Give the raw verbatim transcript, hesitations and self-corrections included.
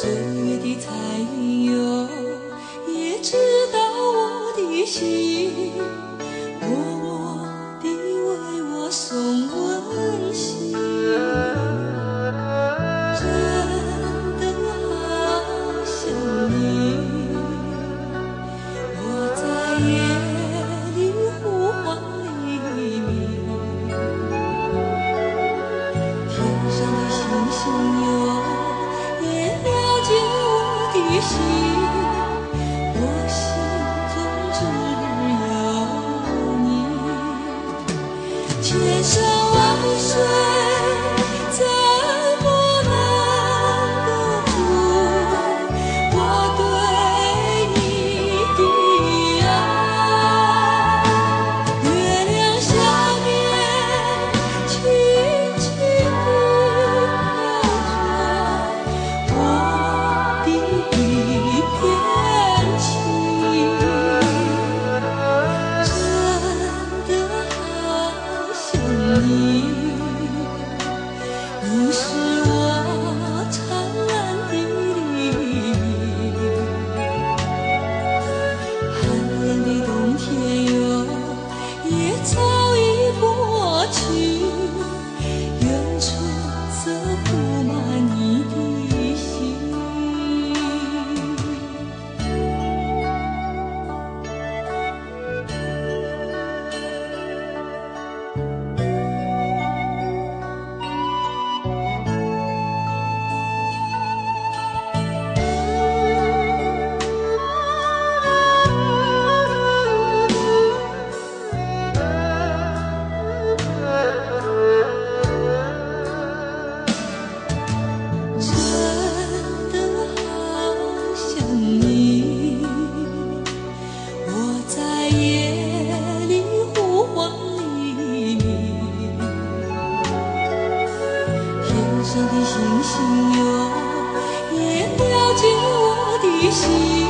岁月的彩云哟，也知道我的心，默默地为我送温馨。真的好想你，我在夜里呼唤黎明，天上的星星哟，也了解我的心，我心中只有你。千山万水怎么能够住我对你的爱？月亮下面轻轻地飘着我的一片情，真的好想你，你是我灿烂的黎明。寒冷的冬天哟，也早已过去，远处则布满你的心。真的好想你，我在夜里呼唤黎明，天上的星星哟，也了解我的心。